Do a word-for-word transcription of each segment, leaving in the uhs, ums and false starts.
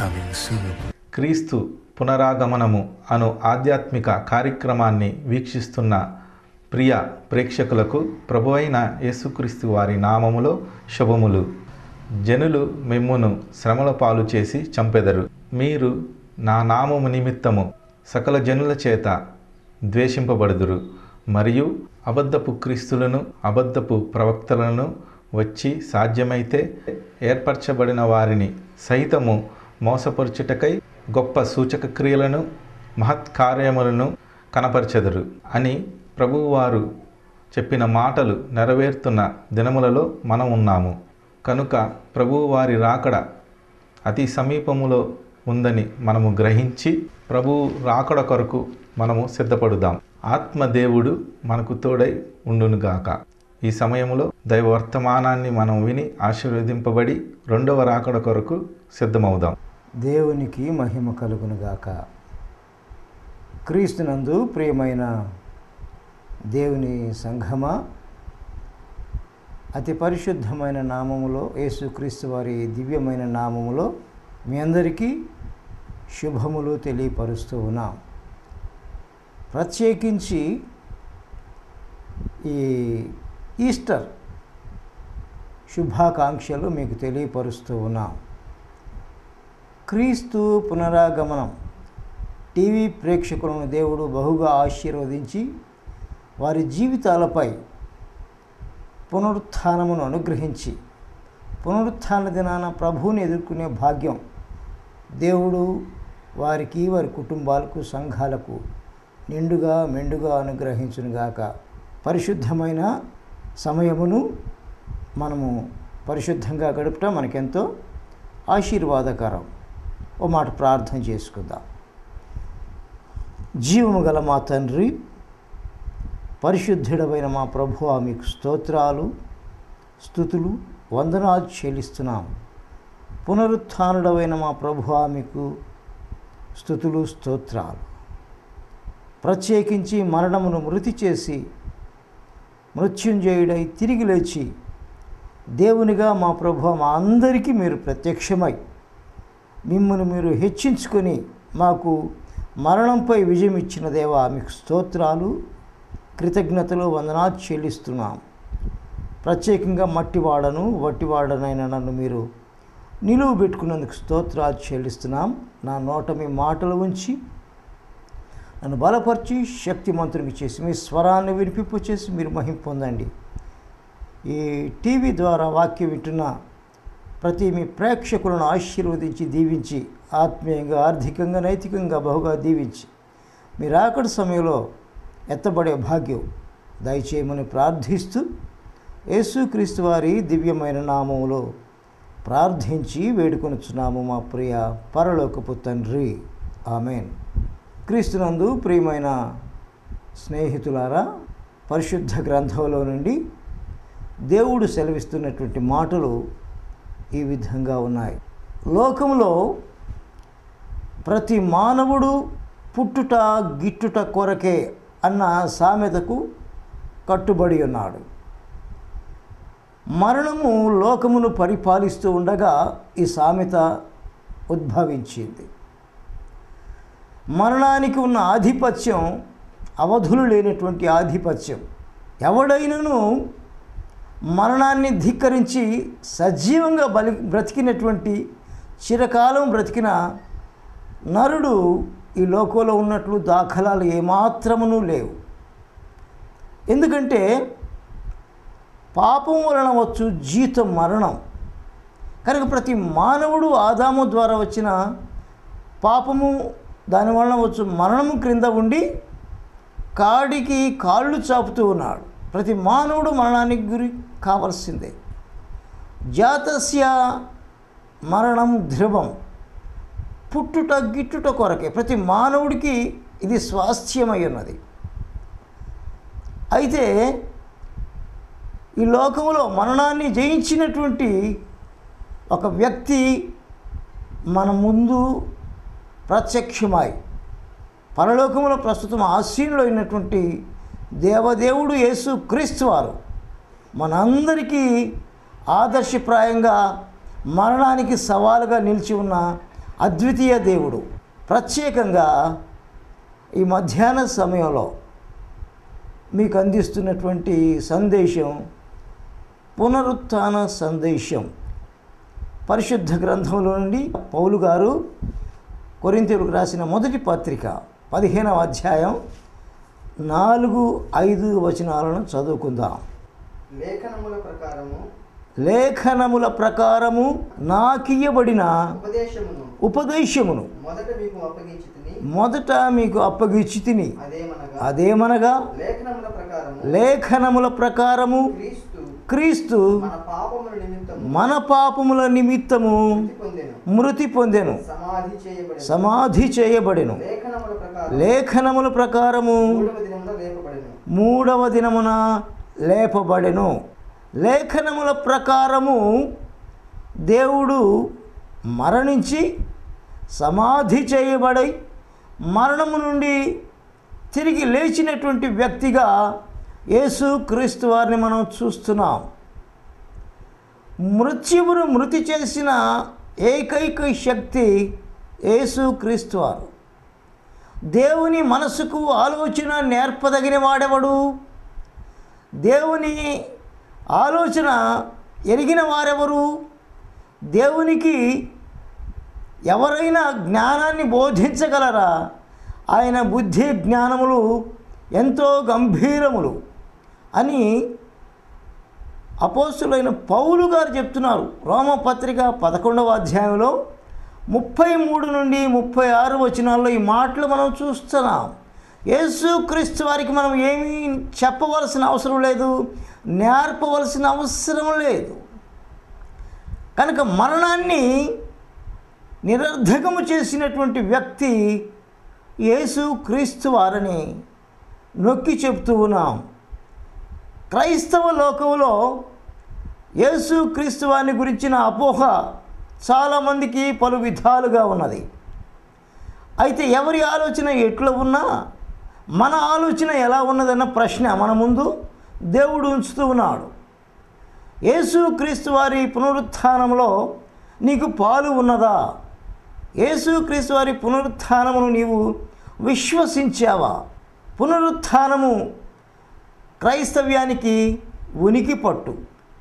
coming soon. క్రీస్తు పునరాగమనము అను ఆధ్యాత్మిక కార్యక్రమాన్ని వీక్షిస్తున్న ప్రియ ప్రేక్షకులకు ప్రభువైన యేసుక్రీస్తు వారి నామములో శుభములు. జనులు మిమ్మును శ్రమల పాలు చేసి చంపెదరు. మీరు నా నామము నిమిత్తము సకల జనుల చేత ద్వేషింపబడుదురు. మరియు అబద్ధపు క్రీస్తులను అబద్ధపు ప్రవక్తలను వచ్చి సాధ్యమైతే ఏర్పరచబడిన వారిని సైతము మోసపరుచుటకై గొప్ప సూచక క్రియలను మహత్కార్యములను కనపరచెదరు అని ప్రభువారు చెప్పిన మాటలు నెరవేరుతున్న దినములలో మనం ఉన్నాము. కనుక ప్రభువారి రాకడ అతి సమీపములో ఉందని మనము గ్రహించి ప్రభు రాకడ కొరకు మనము సిద్ధపడుదాం. ఆత్మదేవుడు మనకు తోడై ఉండునుగాక. ఈ సమయంలో దైవ వర్తమానాన్ని మనం విని ఆశీర్వదింపబడి రెండవ రాకడ కొరకు సిద్ధమవుదాం. దేవునికి మహిమ కలుగునుగాక. క్రీస్తునందు ప్రియమైన దేవుని సంఘమా, అతి పరిశుద్ధమైన నామములో యేసుక్రీస్తు వారి దివ్యమైన నామములో మీ అందరికీ శుభములు తెలియపరుస్తూ ఉన్నాం. ప్రత్యేకించి ఈ ఈస్టర్ శుభాకాంక్షలు మీకు తెలియపరుస్తూ ఉన్నాం. క్రీస్తు పునరాగమనం టీవీ ప్రేక్షకులను దేవుడు బహుగా ఆశీర్వదించి వారి జీవితాలపై పునరుత్థానమును అనుగ్రహించి పునరుత్థాన దినాన ప్రభువుని ఎదుర్కొనే భాగ్యం దేవుడు వారికి వారి కుటుంబాలకు సంఘాలకు నిండుగా మెండుగా అనుగ్రహించునుగాక. పరిశుద్ధమైన సమయమును మనము పరిశుద్ధంగా గడుపుట మనకెంతో ఆశీర్వాదకరం. ఓ మాట ప్రార్థన చేసుకుందాం. జీవము గల మా తండ్రి, పరిశుద్ధుడమైన మా ప్రభువా, మీకు స్తోత్రాలు స్తుతులు వందనాలు చెల్లిస్తున్నాం. పునరుత్థానుడమైన మా ప్రభువా, మీకు స్తుతులు స్తోత్రాలు. ప్రత్యేకించి మరణమును మృతి చేసి మృత్యుంజయుడై తిరిగి లేచి దేవునిగా మా ప్రభువా మా అందరికీ మీరు ప్రత్యక్షమై మిమ్మల్ని మీరు హెచ్చించుకొని మాకు మరణంపై విజయం ఇచ్చిన దేవా, మీకు స్తోత్రాలు కృతజ్ఞతలు వందనాలు చెల్లిస్తున్నాం. ప్రత్యేకంగా మట్టివాడను వట్టివాడనైనా నన్ను మీరు నిలువు పెట్టుకున్నందుకు స్తోత్రాలు చెల్లిస్తున్నాం. నా నోట మీ మాటలు ఉంచి నన్ను బలపరిచి శక్తిమంతునికి చేసి మీ స్వరాన్ని వినిపింపు చేసి మీరు మహిమ పొందండి. ఈ టీవీ ద్వారా వాక్యం వింటున్న ప్రతి మీ ప్రేక్షకులను ఆశీర్వదించి దీవించి ఆత్మీయంగా ఆర్థికంగా నైతికంగా బహుగా దీవించి మీరు ఆకటి సమయంలో ఎత్తబడే భాగ్యం దయచేయమని ప్రార్థిస్తూ యేసుక్రీస్తు వారి దివ్యమైన నామములో ప్రార్థించి వేడుకొనుచున్నాము మా ప్రియ పరలోకపు తండ్రి, ఆమెన్. క్రీస్తునందు ప్రియమైన స్నేహితులారా, పరిశుద్ధ గ్రంథంలో నుండి దేవుడు సెలవిస్తున్నటువంటి మాటలు ఈ విధంగా ఉన్నాయి. లోకంలో ప్రతి మానవుడు పుట్టుట గిట్టుట కొరకే అన్న సామెతకు కట్టుబడి ఉన్నాడు. మరణము లోకమును పరిపాలిస్తూ ఉండగా ఈ సామెత ఉద్భవించింది. మరణానికి ఉన్న ఆధిపత్యం అవధులు లేనటువంటి ఆధిపత్యం. ఎవడైనను మరణాన్ని ధిక్కరించి సజీవంగా బలి బ్రతికినటువంటి చిరకాలం బ్రతికిన నరుడు ఈ లోకంలో ఉన్నట్లు దాఖలాలు ఏమాత్రమును లేవు. ఎందుకంటే పాపం వలన వచ్చు జీతం మరణం. కనుక ప్రతి మానవుడు ఆదాము ద్వారా వచ్చిన పాపము దాని వలన వచ్చు మరణము క్రింద ఉండి కాడికి కాళ్ళు చాపుతూ ఉన్నాడు. ప్రతి మానవుడు మరణానికి గురి కావాల్సిందే. జాతస్య మరణం ధ్రువం, పుట్టుట గిట్టుట కొరకే. ప్రతి మానవుడికి ఇది స్వాస్థ్యమై ఉన్నది. అయితే ఈ లోకంలో మరణాన్ని జయించినటువంటి ఒక వ్యక్తి మన ముందు ప్రత్యక్షమై పరలోకంలో ప్రస్తుతం ఆసీనుడు అయినటువంటి దేవదేవుడు యేసు క్రీస్తు వారు మనందరికీ ఆదర్శప్రాయంగా మరణానికి సవాలుగా నిలిచి ఉన్న అద్వితీయ దేవుడు ప్రత్యేకంగా ఈ మధ్యాహ్న సమయంలో మీకు అందిస్తున్నటువంటి సందేశం పునరుత్థాన సందేశం. పరిశుద్ధ గ్రంథంలో నుండి పౌలు గారు కొరింథీయులకు రాసిన మొదటి పత్రిక పదిహేనవ అధ్యాయం నాలుగు ఐదు వచనాలను చదువుకుందాం. లేఖనముల ప్రకారము లేఖనముల ప్రకారము నాకియ్యబడిన ఉపదేశమును ఉపదేశమును మొదట మీకు అప్పగించితిని మొదట మీకు అప్పగించి తిని అదేమనగా అదేమనగా లేఖనముల ప్రకారము లేఖనముల ప్రకారము క్రీస్తు క్రీస్తు మన పాపముల నిమిత్తము మన పాపముల నిమిత్తము మృతి పొందెను, మృతి పొందెను, సమాధి చేయబడెను. సమాధి చేయబడెను. లేఖనముల ప్రకారం లేఖనముల ప్రకారము మూడవ దినమున లేపబడెను. మూడవ దినమున లేపబడెను. లేఖనముల ప్రకారము దేవుడు మరణించి సమాధి చేయబడి మరణము నుండి తిరిగి లేచినటువంటి వ్యక్తిగా యేసు క్రీస్తు వారిని మనం చూస్తున్నాం. మృత్యువును మృతి చేసిన ఏకైక శక్తి యేసు క్రీస్తు వారు. దేవుని మనసుకు ఆలోచన నేర్పదగిన వాడెవడు? దేవుని ఆలోచన ఎరిగిన వారెవరు? దేవునికి ఎవరైనా జ్ఞానాన్ని బోధించగలరా? ఆయన బుద్ధి జ్ఞానములు ఎంతో గంభీరములు అని అపోస్తులైన పౌలు గారు చెప్తున్నారు. రోమపత్రిక పదకొండవ అధ్యాయంలో ముప్పై మూడు నుండి ముప్పై ఆరు వచనాల్లో ఈ మాటలు మనం చూస్తున్నాం. యేసు క్రీస్తు వారికి మనం ఏమీ చెప్పవలసిన అవసరం లేదు, నేర్పవలసిన అవసరం లేదు. కనుక మరణాన్ని నిరర్ధకము చేసినటువంటి వ్యక్తి యేసు క్రీస్తు వారని నొక్కి చెప్తూ ఉన్నాం. క్రైస్తవ లోకంలో యేసు క్రీస్తు వారిని గురించిన అపోహ చాలామందికి పలు విధాలుగా ఉన్నది. అయితే ఎవరి ఆలోచన ఎట్లా ఉన్నా మన ఆలోచన ఎలా ఉన్నదన్న ప్రశ్న మన ముందు దేవుడు ఉంచుతూ ఉన్నాడు. యేసు క్రీస్తు వారి పునరుత్థానంలో నీకు పాలు ఉన్నదా? యేసు క్రీస్తు వారి పునరుత్థానమును నీవు విశ్వసించావా? పునరుత్థానము క్రైస్తవ్యానికి ఉనికి పట్టు.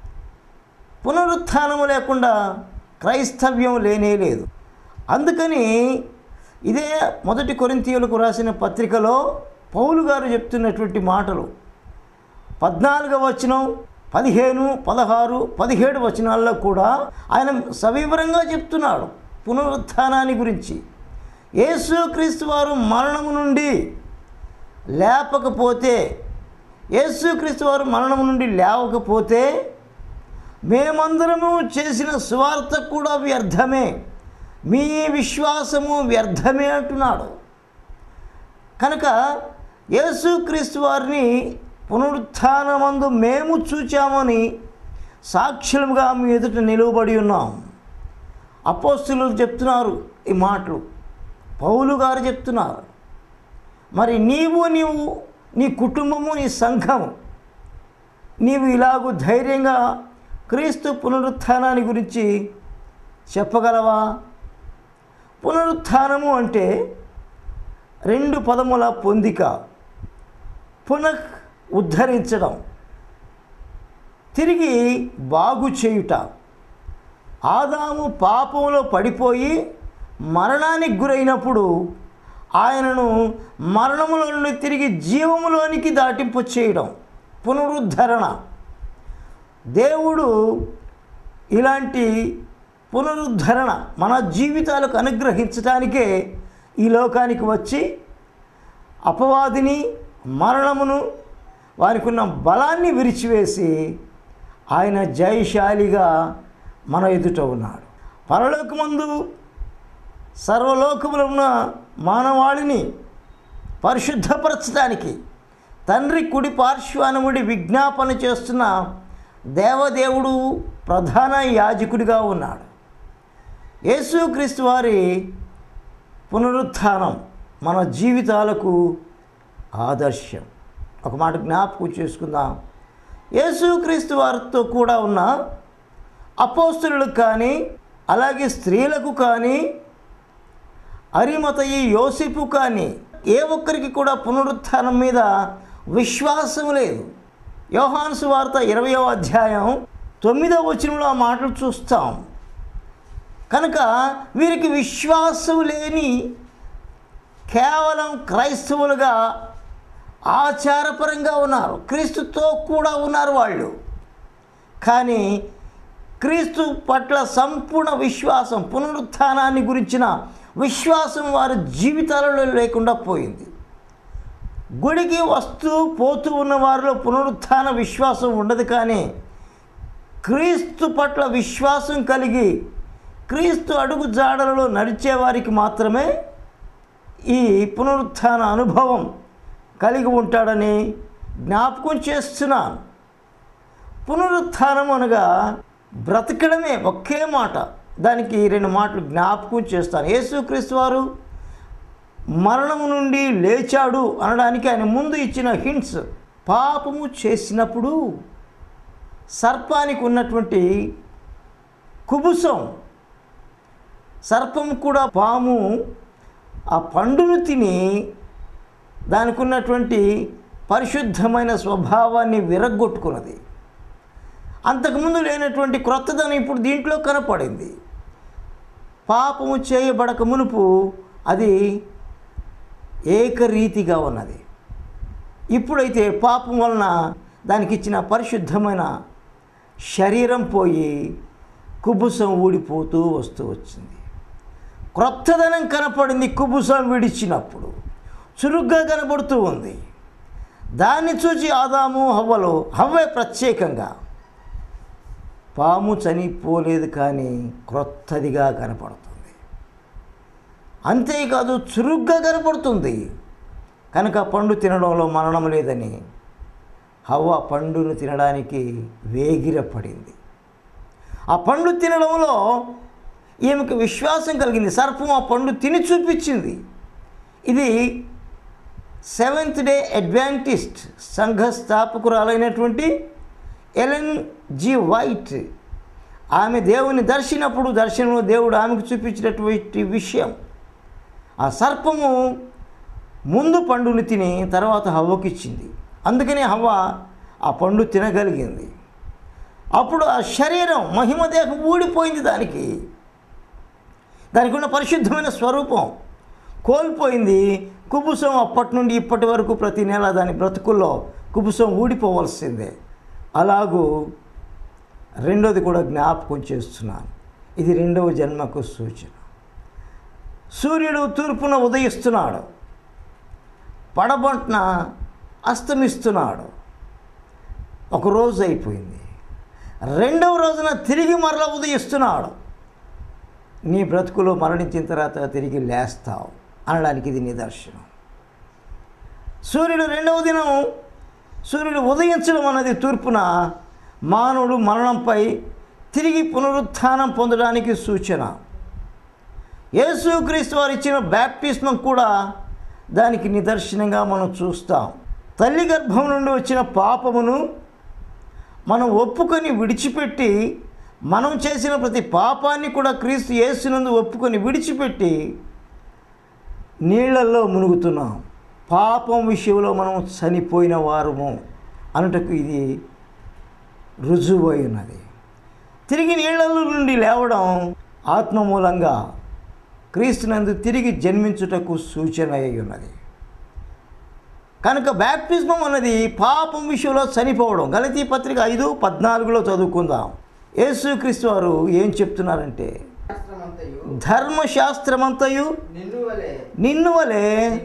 పునరుత్థానము లేకుండా క్రైస్తవ్యం లేనే లేదు. అందుకని ఇదే మొదటి కొరింథీయులకు రాసిన పత్రికలో పౌలు గారు చెప్తున్నటువంటి మాటలు పద్నాలుగవ వచనం, పదిహేను, పదహారు, పదిహేడు వచనాల్లో కూడా ఆయన సవివరంగా చెప్తున్నాడు పునరుత్థానాన్ని గురించి. యేసుక్రీస్తు వారు మరణము నుండి లేపకపోతే, యేసుక్రీస్తు వారు మరణము నుండి లేవకపోతే మేమందరము చేసిన సువార్త కూడా వ్యర్థమే, మీ విశ్వాసము వ్యర్థమే అంటున్నాడు. కనుక యేసుక్రీస్తు వారిని పునరుత్థానమందు మేము చూచామని సాక్ష్యముగా మీ ఎదుట నిలువబడి ఉన్నాం. అపోస్తలులు చెప్తున్నారు ఈ మాటలు, పౌలు గారు చెప్తున్నారు. మరి నీవు నీవు నీ కుటుంబము, నీ సంఘము, నీవు ఇలాగూ ధైర్యంగా క్రీస్తు పునరుత్థానాన్ని గురించి చెప్పగలవా? పునరుత్థానము అంటే రెండు పదముల పొందిక. పునః ఉద్ధరించడం, తిరిగి బాగు చేయుట. ఆదాము పాపంలో పడిపోయి మరణానికి గురైనప్పుడు ఆయనను మరణములో నుండి తిరిగి జీవములోనికి దాటింపు చేయడం పునరుద్ధరణ. దేవుడు ఇలాంటి పునరుద్ధరణ మన జీవితాలకు అనుగ్రహించడానికే ఈ లోకానికి వచ్చి అపవాదిని, మరణమును, వారికి ఉన్న బలాన్ని విరిచివేసి ఆయన జయశాలిగా మన ఎదుట ఉన్నాడు. పరలోకమందు సర్వలోకములో ఉన్న మానవాళిని పరిశుద్ధపరచడానికి తండ్రి కుడి పార్శ్వానముడి విజ్ఞాపన చేస్తున్న దేవదేవుడు ప్రధాన యాజకుడిగా ఉన్నాడు. యేసుక్రీస్తు వారి పునరుత్థానం మన జీవితాలకు ఆదర్శం. ఒక మాట జ్ఞాపకం చేసుకుందాం. యేసుక్రీస్తు వారితో కూడా ఉన్న అపోస్తలులకు కానీ, అలాగే స్త్రీలకు కానీ, అరిమతయి, యోసేపు కానీ ఏ ఒక్కరికి కూడా పునరుత్థానం మీద విశ్వాసం లేదు. యోహాను సువార్త ఇరవయవ అధ్యాయం తొమ్మిదవ వచనంలో ఆ మాటలు చూస్తాం. కనుక వీరికి విశ్వాసం లేని కేవలం క్రైస్తవులుగా ఆచారపరంగా ఉన్నారు, క్రీస్తుతో కూడా ఉన్నారు వాళ్ళు. కానీ క్రీస్తు పట్ల సంపూర్ణ విశ్వాసం, పునరుత్థానాన్ని గురించిన విశ్వాసం వారి జీవితాలలో లేకుండా పోయింది. గుడికి వస్తూ పోతూ ఉన్న వారిలో పునరుత్థాన విశ్వాసం ఉండదు. కానీ క్రీస్తు పట్ల విశ్వాసం కలిగి క్రీస్తు అడుగు జాడలలో నడిచేవారికి మాత్రమే ఈ పునరుత్థాన అనుభవం కలిగి ఉంటాడని జ్ఞాపకం చేస్తున్నాను. పునరుత్థానం అనగా బ్రతకడమే, ఒకే మాట. దానికి రెండు మాటలు జ్ఞాపకం చేస్తాను. యేసుక్రీస్తు వారు మరణము నుండి లేచాడు అనడానికి ఆయన ముందు ఇచ్చిన హింట్స్. పాపము చేసినప్పుడు సర్పానికి ఉన్నటువంటి కుబుసం, సర్పం కూడా పాము ఆ పండును తిని దానికి ఉన్నటువంటి పరిశుద్ధమైన స్వభావాన్ని విరగ్గొట్టుకున్నది. అంతకుముందు లేనటువంటి క్రొత్తదనం ఇప్పుడు దీంట్లో కనపడింది. పాపము చేయబడక మునుపు అది ఏకరీతిగా ఉన్నది. ఇప్పుడైతే పాపం వలన దానికి ఇచ్చిన పరిశుద్ధమైన శరీరం పోయి కుబుసం ఊడిపోతూ వస్తూ వచ్చింది. క్రొత్తదనం కనపడింది. కుబుసం విడిచినప్పుడు చురుగ్గా కనబడుతూ ఉంది. దాన్ని చూసి ఆదాము హవ్వలో, హవ్వే ప్రత్యేకంగా, పాము చనిపోలేదు కానీ క్రొత్తదిగా కనపడుతుంది. అంతేకాదు చురుగ్గా కనపడుతుంది. కనుక పండు తినడంలో మరణం లేదని హవ్వ పండును తినడానికి వేగిరపడింది. ఆ పండు తినడంలో ఈమెకు విశ్వాసం కలిగింది. సర్పం ఆ పండు తిని చూపించింది. ఇది సెవెంత్ డే అడ్వాంటిస్ట్ సంఘ స్థాపకురాలైనటువంటి ఎలెన్ జి వైట్, ఆమె దేవుని దర్శినప్పుడు దర్శనంలో దేవుడు ఆమెకు చూపించినటువంటి విషయం, ఆ సర్పము ముందు పండుని తిని తర్వాత హవ్వకిచ్చింది. అందుకనే హవ్వ ఆ పండు తినగలిగింది. అప్పుడు ఆ శరీరం, మహిమ దేహం ఊడిపోయింది. దానికి దానికి ఉన్న పరిశుద్ధమైన స్వరూపం కోల్పోయింది. కుబుసం అప్పటి నుండి ఇప్పటి వరకు ప్రతి నెల దాని బ్రతుకుల్లో కుబుసం ఊడిపోవలసిందే. అలాగూ రెండోది కూడా జ్ఞాపకం చేస్తున్నాను. ఇది రెండవ జన్మకు సూచన. సూర్యుడు తూర్పున ఉదయిస్తున్నాడు, పడబొట్న అస్తమిస్తున్నాడు. ఒక రోజు అయిపోయింది. రెండవ రోజున తిరిగి మరల ఉదయిస్తున్నాడు. నీ బ్రతుకులో మరణించిన తర్వాత తిరిగి లేస్తావు అనడానికి ఇది నిదర్శనం. సూర్యుడు రెండవ దినం సూర్యుడు ఉదయించడం అన్నది తూర్పున మానవుడు మరణంపై తిరిగి పునరుత్థానం పొందడానికి సూచన. యేసుక్రీస్తు వారు ఇచ్చిన బ్యాప్టిస్మం కూడా దానికి నిదర్శనంగా మనం చూస్తాం. తల్లి గర్భం నుండి వచ్చిన పాపమును మనం ఒప్పుకొని విడిచిపెట్టి, మనం చేసిన ప్రతి పాపాన్ని కూడా క్రీస్తు యేసునందు ఒప్పుకొని విడిచిపెట్టి నీళ్లలో మునుగుతున్నాం. పాపం విషయంలో మనం చనిపోయిన వారము అనుటకు ఇది రుజువై ఉన్నది. తిరిగి నీళ్లలో నుండి లేవడం ఆత్మ మూలంగా క్రీస్తునందు తిరిగి జన్మించుటకు సూచన అయి ఉన్నది. కనుక బ్యాప్టిజం అన్నది పాపం విషయంలో చనిపోవడం. గలతీ పత్రిక ఐదు పద్నాలుగులో చదువుకుందాం. యేసుక్రీస్తు వారు ఏం చెప్తున్నారంటే, ధర్మశాస్త్రమంతయు నిన్ను వలె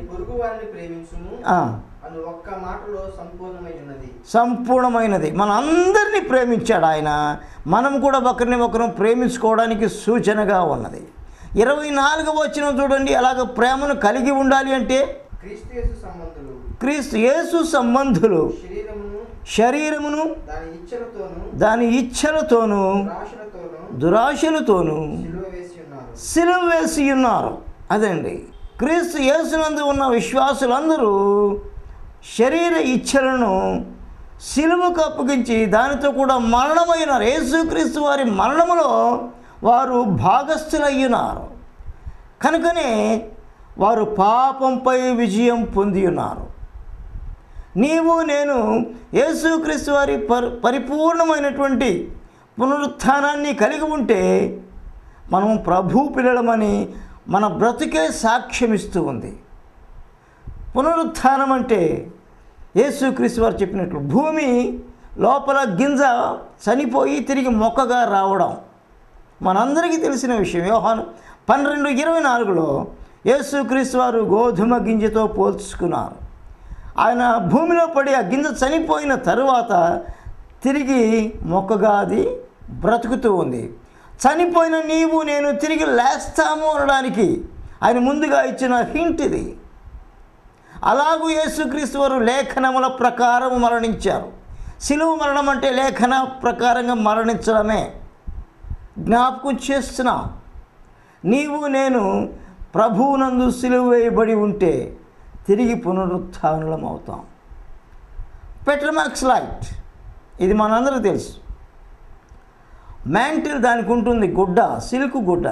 సంపూర్ణమైనది. మన అందరినీ ప్రేమించాడు ఆయన. మనం కూడా ఒకరిని ఒకరు ప్రేమించుకోవడానికి సూచనగా ఉన్నది. ఇరవై నాలుగవ వచనం చూడండి. అలాగ ప్రేమను కలిగి ఉండాలి అంటే క్రీస్తు యేసు సంబంధులు శరీరమును దాని ఇచ్ఛలతోనూ దురాశలతోనూ సిలువ వేసి ఉన్నారు. అదండి, క్రీస్తు యేసునందు ఉన్న విశ్వాసులందరూ శరీర ఇచ్ఛలను సిలువకు అప్పగించి దానితో కూడా మరణమైనారు. యేసుక్రీస్తు వారి మరణములో వారు భాగస్థులయ్యున్నారు. కనుకనే వారు పాపంపై విజయం పొంది ఉన్నారు. నీవు నేను యేసుక్రీస్తు వారి పరి పరిపూర్ణమైనటువంటి పునరుత్థానాన్ని కలిగి ఉంటే మనం ప్రభు పిల్లలమని మన బ్రతుకే సాక్ష్యమిస్తూ ఉంది. పునరుత్థానం అంటే యేసుక్రీస్తు వారు చెప్పినట్లు భూమి లోపల గింజ చనిపోయి తిరిగి మొక్కగా రావడం మనందరికీ తెలిసిన విషయం. యోహాను పన్నెండు ఇరవై నాలుగులో యేసుక్రీస్తు వారు గోధుమ గింజతో పోల్చుకున్నారు. ఆయన భూమిలో పడి ఆ గింజ చనిపోయిన తరువాత తిరిగి మొక్కగా అది బ్రతుకుతూ ఉంది. చనిపోయిన నీవు నేను తిరిగి లేస్తాము అనడానికి ఆయన ముందుగా ఇచ్చిన హింట్ ఇది. అలాగూ యేసుక్రీస్తు వారు లేఖనముల ప్రకారం మరణించారు. శిలువ మరణం అంటే లేఖన ప్రకారంగా మరణించడమే. జ్ఞాపకం చేస్తున్నాం. నీవు నేను ప్రభువునందు సిలువ వేయబడి ఉంటే తిరిగి పునరుత్థానులం అవుతాం. పెట్రోమాక్స్ లైట్ ఇది మనందరికీ తెలుసు. మ్యాంటిల్ దానికి ఉంటుంది గుడ్డ, సిల్క్ గుడ్డ.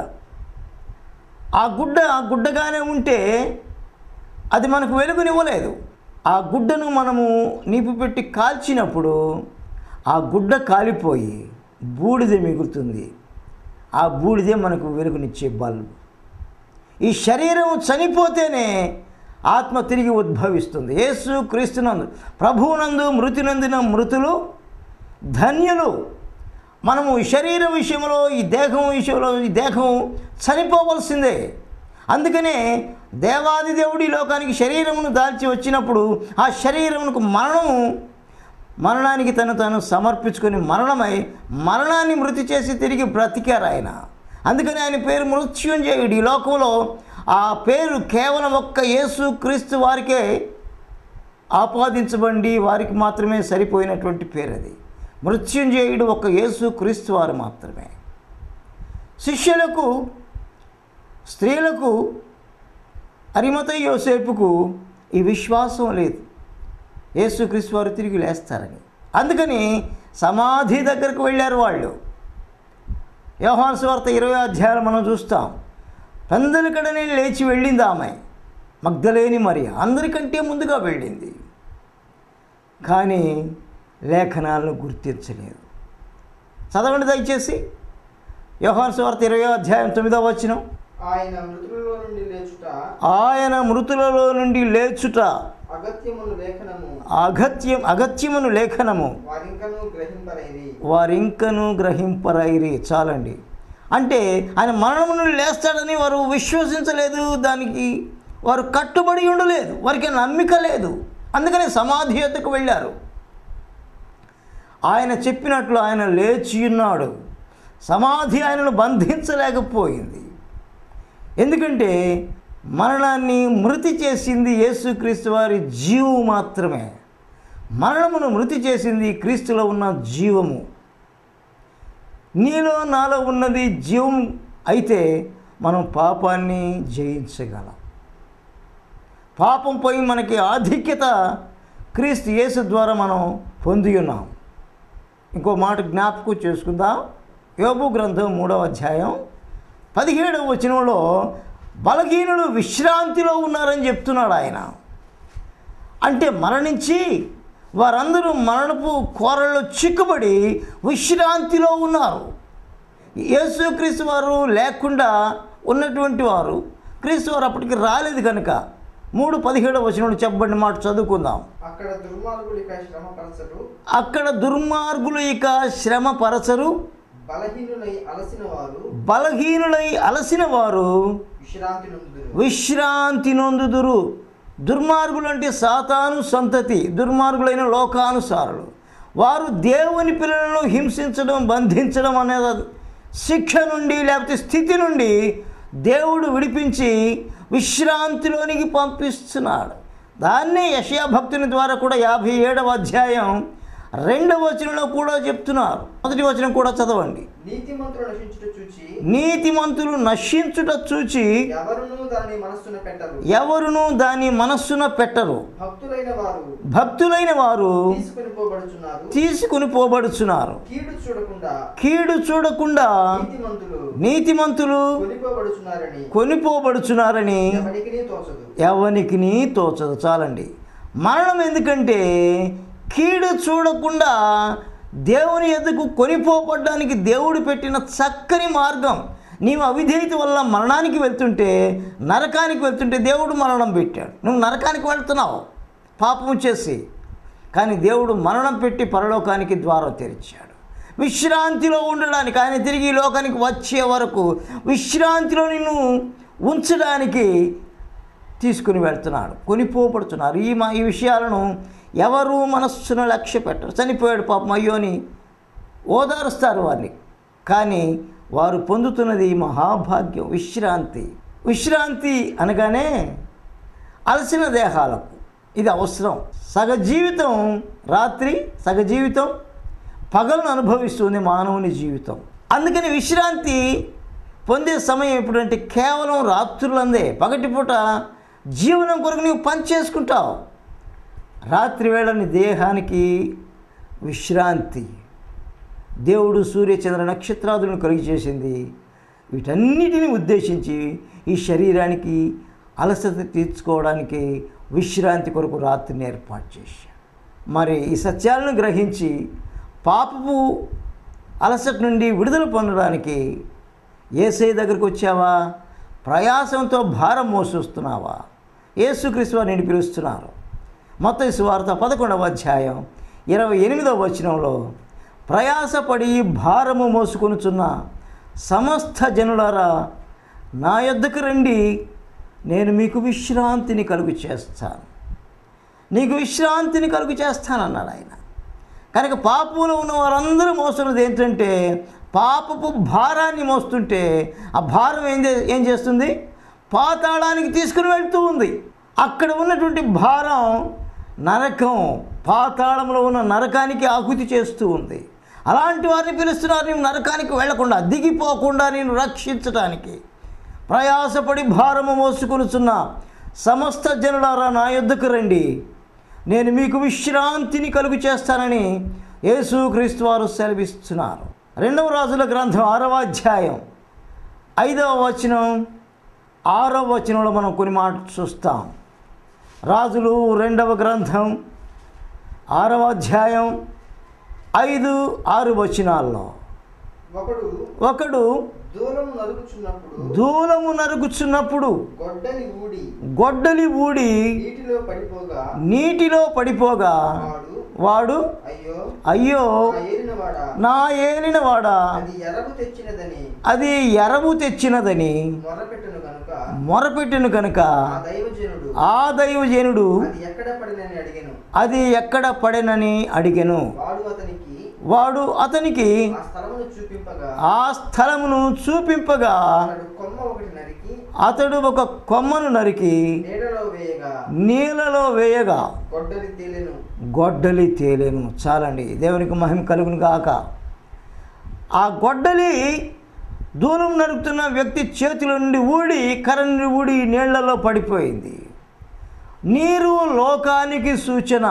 ఆ గుడ్డ ఆ గుడ్డగానే ఉంటే అది మనకు వెలుగునివ్వలేదు. ఆ గుడ్డను మనము నిప్పు పెట్టి కాల్చినప్పుడు ఆ గుడ్డ కాలిపోయి బూడిద మిగులుతుంది. ఆ బూడిదే మనకు వెలుగునిచ్చే బల్బు. ఈ శరీరం చనిపోతేనే ఆత్మ తిరిగి ఉద్భవిస్తుంది. యేసు క్రీస్తునందు ప్రభువునందు మృతి నొందిన మృతులు ధన్యులు. మనము ఈ శరీరం విషయంలో ఈ దేహం విషయంలో ఈ దేహం చనిపోవలసిందే. అందుకనే దేవాది దేవుడి లోకానికి శరీరమును దాల్చి వచ్చినప్పుడు ఆ శరీరమునకు మరణము మరణానికి తను తాను సమర్పించుకొని మరణమై మరణాన్ని మృతి చేసి తిరిగి బ్రతికారు ఆయన. అందుకని ఆయన పేరు మృత్యుంజయుడు. ఈ లోకంలో ఆ పేరు కేవలం ఒక్క యేసు క్రీస్తు వారికే ఆపాదించబడి వారికి మాత్రమే సరిపోయినటువంటి పేరు అది. మృత్యుంజయుడు ఒక్క యేసు క్రీస్తు వారు మాత్రమే. శిష్యులకు, స్త్రీలకు, అరిమతయి యోసేపుకు ఈ విశ్వాసం లేదు యేసుక్రీస్తు వారు తిరిగి లేస్తారని. అందుకని సమాధి దగ్గరకు వెళ్ళారు వాళ్ళు. యోహాను సువార్త ఇరవై అధ్యాయాలు మనం చూస్తాం. పెందలకడనే లేచి వెళ్ళింది ఆమె, మగ్దలేని మరియ అందరికంటే ముందుగా వెళ్ళింది. కానీ లేఖనాలను గుర్తించలేదు. చదవండి దయచేసి యోహాను సువార్త ఇరవై అధ్యాయం తొమ్మిదవ వచనం. ఆయన మృతులలో నుండి లేచుట ఆయన మృతులలో నుండి లేచుట అగత్యమును లేఖనము అగత్యం అగత్యమును లేఖనము వారింకను గ్రహింపరైరి వారింకను గ్రహింపరైరి. చాలండి. అంటే ఆయన మరణము నుండి లేస్తాడని వారు విశ్వసించలేదు. దానికి వారు కట్టుబడి ఉండలేదు. వారికి నమ్మిక లేదు. అందుకని సమాధి యొద్దకు వెళ్ళారు. ఆయన చెప్పినట్లు ఆయన లేచి ఉన్నాడు. సమాధి ఆయనను బంధించలేకపోయింది. ఎందుకంటే మరణాన్ని మృతి చేసింది యేసుక్రీస్తు వారి జీవము మాత్రమే. మరణమును మృతి చేసింది క్రీస్తులో ఉన్న జీవము. నీలో నాలో ఉన్నది జీవం అయితే మనం పాపాన్ని జయించగలం. పాపంపై మనకి ఆధిక్యత క్రీస్తు యేసు ద్వారా మనం పొంది ఉన్నాం. ఇంకో మాట జ్ఞాపకం చేసుకుందాం. యోబు గ్రంథం మూడవ అధ్యాయం పదిహేడవ వచనంలో బలహీనులు విశ్రాంతిలో ఉన్నారని చెప్తున్నాడు ఆయన. అంటే మరణించి వారందరూ మరణపు కోరల్లో చిక్కుబడి విశ్రాంతిలో ఉన్నారు. యేసుక్రీస్తు వారు లేకుండా ఉన్నటువంటి వారు, క్రీస్తు వారు అప్పటికి రాలేదు కనుక మూడు పదిహేడవ వచనంలో చెప్పబడిన మాట చదువుకుందాం. అక్కడ దుర్మార్గులు ఇక శ్రమపరచరు అక్కడ దుర్మార్గులు ఇక శ్రమపరచరు బలహీనులై అలసిన వారు బలహీనులై అలసిన వారు విశ్రాంతి నొందుదురు విశ్రాంతి నొందుదురు. దుర్మార్గులు అంటే సాతాను సంతతి, దుర్మార్గులైన లోకానుసారులు. వారు దేవుని పిల్లలను హింసించడం, బంధించడం అనే శిక్ష నుండి లేకపోతే స్థితి నుండి దేవుడు విడిపించి విశ్రాంతిలోనికి పంపిస్తున్నాడు. దాన్నే యెషయా భక్తుని ద్వారా కూడా యాభై ఏడవ అధ్యాయం రెండవ వచనంలో కూడా చెప్తున్నారు. మొదటి వచనం కూడా చదవండి. నీతిమంతులు నశించుట చూచి నీతిమంతులు నశించుట చూచి ఎవరునూ దాని మనస్సున పెట్టరు. ఎవరునూ దాని మనస్సున పెట్టరు. భక్తులైన వారు భక్తులైన వారు తీసుకొని పోబడుచున్నారు. తీసుకుని పోబడుచున్నారు. కీడు చూడకుండా కీడు చూడకుండా నీతిమంతులు నీతిమంతులు కొనిపోబడుచున్నారని కొనిపోబడుచున్నారని ఎవరికినీ తోచదు. ఎవనికి తోచదు. చాలండి. మరణం ఎందుకంటే కీడు చూడకుండా దేవుని ఎదుకు కొనిపోబడ్డానికి దేవుడు పెట్టిన చక్కని మార్గం. నీవు అవిధేయత వల్ల మరణానికి వెళ్తుంటే, నరకానికి వెళ్తుంటే దేవుడు మరణం పెట్టాడు. నువ్వు నరకానికి వెళ్తున్నావు పాపము చేసి, కానీ దేవుడు మరణం పెట్టి పరలోకానికి ద్వారం తెరిచాడు. విశ్రాంతిలో ఉండడానికి, ఆయన తిరిగి ఈ లోకానికి వచ్చే వరకు విశ్రాంతిలో నిన్ను ఉంచడానికి తీసుకుని వెళ్తున్నాడు. కొనిపోబడుతున్నారు. ఈ మా ఈ విషయాలను ఎవరు మనస్సును లక్ష్య పెట్టరు. చనిపోయాడు పాపం అయ్యోని ఓదారుస్తారు వారిని, కానీ వారు పొందుతున్నది మహాభాగ్యం, విశ్రాంతి. విశ్రాంతి అనగానే అలసిన దేహాలకు ఇది అవసరం. సగ జీవితం రాత్రి, సగ జీవితం పగలను అనుభవిస్తుంది మానవుని జీవితం. అందుకని విశ్రాంతి పొందే సమయం ఎప్పుడంటే కేవలం రాత్రులందే. పగటిపూట జీవనం కొరకు నీవు పని చేసుకుంటావు. రాత్రి వేళ నీ దేహానికి విశ్రాంతి. దేవుడు సూర్యచంద్ర నక్షత్రాదులను కలిగి చేసింది వీటన్నిటిని ఉద్దేశించి ఈ శరీరానికి అలసట తీర్చుకోవడానికి విశ్రాంతి కొరకు రాత్రిని ఏర్పాటు చేశాడు. మరి ఈ సత్యాలను గ్రహించి పాపపు అలసట నుండి విడుదల పొందడానికి యేసయ్య దగ్గరికి వచ్చావా? ప్రయాసంతో భారం మోసొస్తున్నావా? యేసుక్రీస్తు వారు నిన్ను పిలుస్తున్నారు. మత్తయి సువార్త పదకొండవ అధ్యాయం ఇరవై ఎనిమిదవ వచనంలో, ప్రయాసపడి భారము మోసుకొనుచున్న సమస్త జనులారా నా యొద్దకు రండి, నేను మీకు విశ్రాంతిని కలుగు చేస్తాను. నీకు విశ్రాంతిని కలుగు చేస్తానన్నాడు ఆయన. కనుక పాపంలో ఉన్న వారందరూ మోస్తున్నది ఏంటంటే పాపపు భారాన్ని మోస్తుంటే ఆ భారం ఏం ఏం చేస్తుంది? పాతాళానికి తీసుకుని వెళ్తూ ఉంది. అక్కడ ఉన్నటువంటి భారం నరకం, పాతాళంలో ఉన్న నరకానికి ఆహుతి చేస్తూ ఉంది. అలాంటి వారిని పిలుస్తున్నారు నేను నరకానికి వెళ్లకుండా, దిగిపోకుండా నేను రక్షించడానికి. ప్రయాసపడి భారము మోసుకొనుచున్న సమస్త జనులారా నా యొద్దకు రండి, నేను మీకు విశ్రాంతిని కలుగు చేస్తానని యేసుక్రీస్తు వారు సెలవిస్తున్నారు. రెండవ రాజుల గ్రంథం ఆరవ అధ్యాయం ఐదవ వచనం ఆరవ వచనంలో మనం కొన్ని మాటలు చూస్తాం. రాజులు రెండవ గ్రంథం ఆరవ అధ్యాయం ఐదు ఆరు వచనాల్లో, ఒకడు ఒకడు దూలము నరుకుచున్నప్పుడు దూలము నరుకుచున్నప్పుడు గొడ్డలి ఊడి గొడ్డలి ఊడి నీటిలో పడిపోగా నీటిలో పడిపోగా వాడు వాడు అయ్యో అయ్యో నా ఏలినవాడా నా ఏలినవాడా అది ఎరవు తెచ్చినదని అది ఎరవు తెచ్చినదని మొరపెట్టును కనుక మొరపెట్టును కనుక ఆ దైవజనుడు ఆ దైవజనుడు అది ఎక్కడ పడినని అడిగెను. అది ఎక్కడ పడెనని అడిగెను. వాడు అతనికి వాడు అతనికి ఆ స్థలమును చూపింపగా ఆ స్థలమును చూపింపగా అతడు కొమ్మ ఒకటి నరికి అతడు ఒక కొమ్మను నరికి నీడలో వేయగా నీళ్ళలో వేయగా గొడ్డలి తేలెను గొడ్డలి తేలేను. చాలండి, దేవునికి మహిమ కలుగును గాక. ఆ గొడ్డలి దూరం నరుకుతున్న వ్యక్తి చేతుల నుండి ఊడి కర్ర నుండి ఊడి నీళ్లలో పడిపోయింది. నీరు లోకానికి సూచన.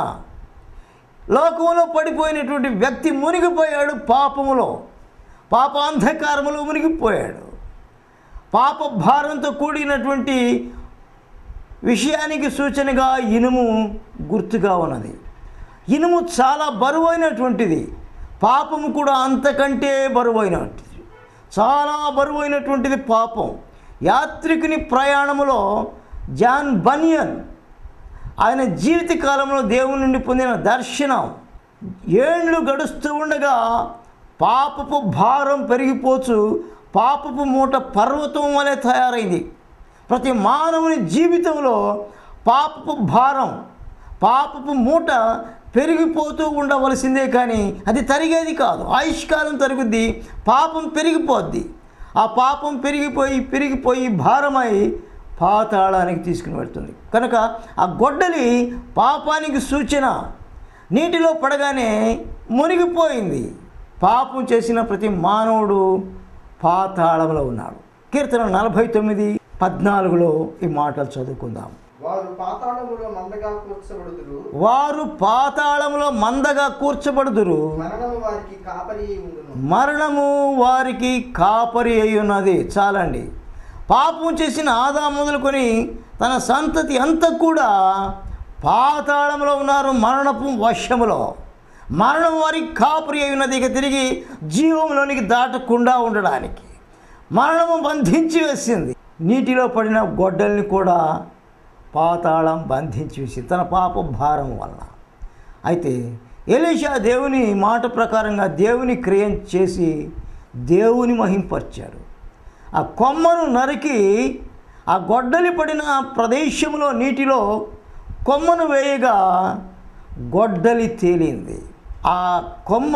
లోకంలో పడిపోయినటువంటి వ్యక్తి మునిగిపోయాడు, పాపములో పాపాంధకారములో మునిగిపోయాడు. పాప భారంతో కూడినటువంటి విషయానికి సూచనగా ఇనుము గుర్తుగా ఉన్నది. ఇనుము చాలా బరువైనటువంటిది, పాపము కూడా అంతకంటే బరువైనటువంటిది, చాలా బరువైనటువంటిది పాపం. యాత్రికుని ప్రయాణములో జాన్ బనియన్ ఆయన జీవితకాలంలో దేవుని నుండి పొందిన దర్శనం, ఏళ్ళు గడుస్తూ ఉండగా పాపపు భారం పెరిగిపోచు పాపపు మూట పర్వతం వలె తయారైంది. ప్రతి మానవుని జీవితంలో పాపపు భారం, పాపపు మూట పెరిగిపోతూ ఉండవలసిందే, కానీ అది తరిగేది కాదు. ఆయుష్కాలం తరుగుద్ది, పాపం పెరిగిపోద్ది. ఆ పాపం పెరిగిపోయి పెరిగిపోయి భారమై పాతాళానికి తీసుకుని వెళ్తుంది. కనుక ఆ గొడ్డలి పాపానికి సూచన. నీటిలో పడగానే మునిగిపోయింది. పాపం చేసిన ప్రతి మానవుడు పాతాళంలో ఉన్నాడు. కీర్తన నలభై తొమ్మిది పద్నాలుగులో ఈ మాటలు చదువుకుందాం. వారు పాతాళములో మందగా కూర్చబడుదురు వారు పాతాళంలో మందగా కూర్చబడుదురు మరణము వారికి కాపరి అయి ఉండును. మరణము వారికి కాపరి అయి ఉన్నది. చాలండి. పాపం చేసిన ఆదాము మొదలుకొని తన సంతతి అంతా కూడా పాతాళంలో ఉన్నారు, మరణపు వశములో. మరణం వారికి కాపరి అయి ఉన్నది. ఇక తిరిగి జీవంలోనికి దాటకుండా ఉండడానికి మరణము బంధించి వేసింది. నీటిలో పడిన గొడ్డల్ని కూడా పాతాళం బంధించి వేసింది తన పాప భారం వలన. అయితే ఎలీషా దేవుని మాట ప్రకారంగా దేవుని క్రియం చేసి దేవుని మహింపరిచారు. ఆ కొమ్మను నరికి ఆ గొడ్డలి పడిన ప్రదేశంలో నీటిలో కొమ్మను వేయగా గొడ్డలి తేలింది. ఆ కొమ్మ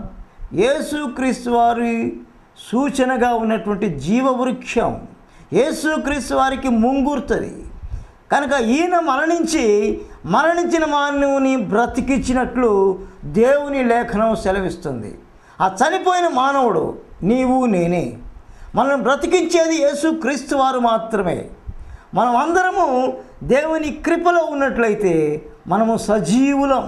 యేసుక్రీస్తు వారి సూచనగా ఉన్నటువంటి జీవవృక్షం, యేసుక్రీస్తు వారికి ముంగుర్తుంది కనుక ఈయన మరణించి మరణించిన మానవుని బ్రతికించినట్లు దేవుని లేఖనం సెలవిస్తుంది. ఆ చనిపోయిన మానవుడు నీవు నేనే. మనం బ్రతికించేది యేసుక్రీస్తు వారు మాత్రమే. మనం అందరము దేవుని కృపలో ఉన్నట్లయితే మనము సజీవులం.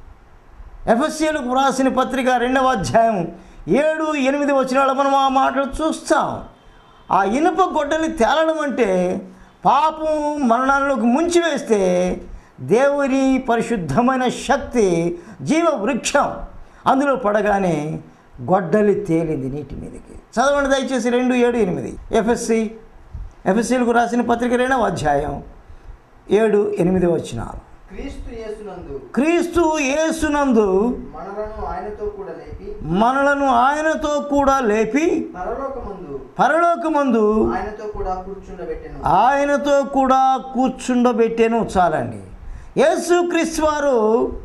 ఎఫెసీయులకు వ్రాసిన పత్రిక రెండవ అధ్యాయం ఏడు ఎనిమిది వచనాలు మనం ఆ మాటలు చూస్తాం. ఆ ఇనుప గొడ్డలి తేలడం అంటే పాపం మరణంలోకి ముంచివేస్తే దేవుని పరిశుద్ధమైన శక్తి జీవ వృక్షం అందులో పడగానే గొడ్డలి తేలింది నీటి మీదకి. చదవండి దయచేసి రెండు ఏడు ఎనిమిది ఎఫ్ఎస్సి ఎఫ్ఎస్సీలకు రాసిన పత్రిక రెండవ అధ్యాయం ఏడు ఎనిమిది వచనాలు. క్రీస్తు యేసునందు క్రీస్తు యేసునందు మనలను ఆయనతో కూడా లేపి మనలను ఆయనతో కూడా లేపి పరలోకమందు పరలోకమందు ఆయనతో కూడా కూర్చుండబెట్టెను ఆయనతో కూడా కూర్చుండబెట్టెను. చాలండి. యేసుక్రీస్తు వారు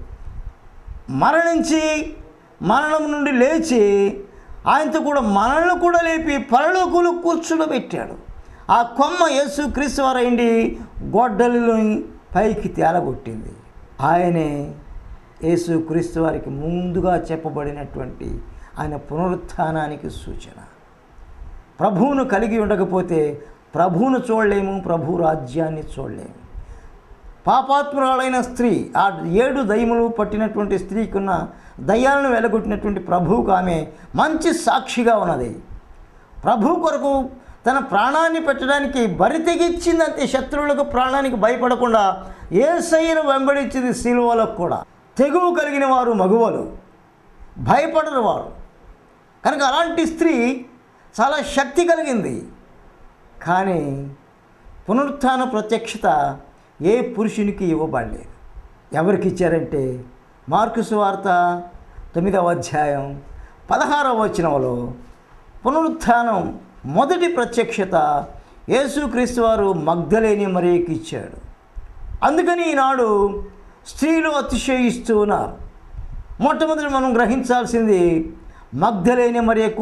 మరణించి మరణం నుండి లేచి ఆయనతో కూడా మనల్ని కూడా లేపి పరలోకంలో కూర్చుండబెట్టాడు. ఆ కొమ్మ యేసుక్రీస్తు వారు అయింది గొడ్డలిలో పైకి తేలగొట్టింది. ఆయనే యేసుక్రీస్తు వారికి ముందుగా చెప్పబడినటువంటి ఆయన పునరుత్థానానికి సూచన. ప్రభువును కలిగి ఉండకపోతే ప్రభువును చూడలేము, ప్రభు రాజ్యాన్ని చూడలేము. పాపాత్మురాలైన స్త్రీ, ఆ ఏడు దయ్యములు పట్టినటువంటి స్త్రీకున్న దయ్యాలను వెలగొట్టినటువంటి ప్రభువుకు ఆమె మంచి సాక్షిగా ఉన్నది. ప్రభు కొరకు తన ప్రాణాన్ని పెట్టడానికి బరి తెగించిందంతే. శత్రువులకు ప్రాణానికి భయపడకుండా యేసయ్యను వెంబడించింది. సిలువలకు కూడా తెగువ కలిగిన వారు మగువలు, భయపడరు వారు. కనుక అలాంటి స్త్రీ చాలా శక్తి కలిగింది. కానీ పునరుత్థాన ప్రత్యక్షత ఏ పురుషునికి ఇవ్వబడలేదు. ఎవరికి ఇచ్చారంటే మార్కు సువార్త తొమ్మిదవ అధ్యాయం పదహారవ వచనంలో పునరుత్థానం మొదటి ప్రత్యక్షత యేసుక్రీస్తు వారు మగ్దలేని మరియకి ఇచ్చాడు. అందుకని ఈనాడు స్త్రీలు అతిశయిస్తూ ఉన్నారు. మొట్టమొదటి మనం గ్రహించాల్సింది మగ్దలేని మరియకు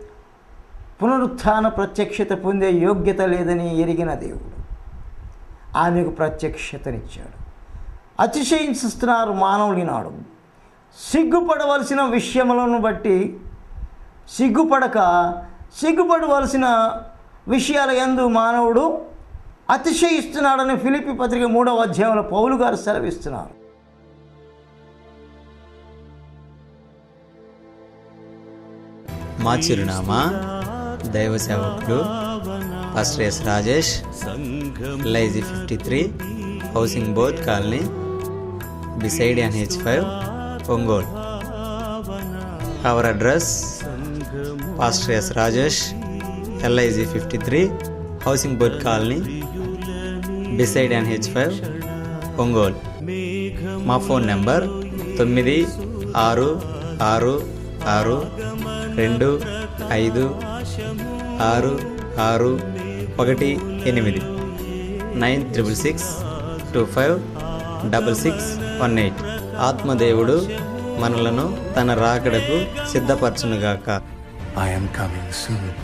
పునరుత్థాన ప్రత్యక్షత పొందే యోగ్యత లేదని ఎరిగిన దేవుడు ఆమెకు ప్రత్యక్షతనిచ్చాడు. అతిశయిస్తున్నారు మానవులు ఈనాడు. సిగ్గుపడవలసిన విషయములను బట్టి సిగ్గుపడక సిగ్గుపడవలసిన విషయాల యందు మానవుడు అతిశయిస్తున్నాడని ఫిలిప్పీ పత్రిక మూడవ అధ్యాయంలో పౌలు గారు సెలవిస్తున్నారు. మా చిరునామా దైవ సేవకులు pastor S Rajesh, LIG fifty three, housing board colony, beside NH five, Ongole. Our address pastor S Rajesh, LIG fifty three, housing board colony, beside NH five, Ongole. మా ఫోన్ నెంబర్ తొమ్మిది ఆరు ఆరు ఆరు రెండు ఐదు ఆరు ఆరు ఒకటి ఎనిమిది nine triple six two five double six one eight. ఆత్మదేవుడు మనలను తన రాకడకు సిద్ధపరచునుగాక. I am coming soon.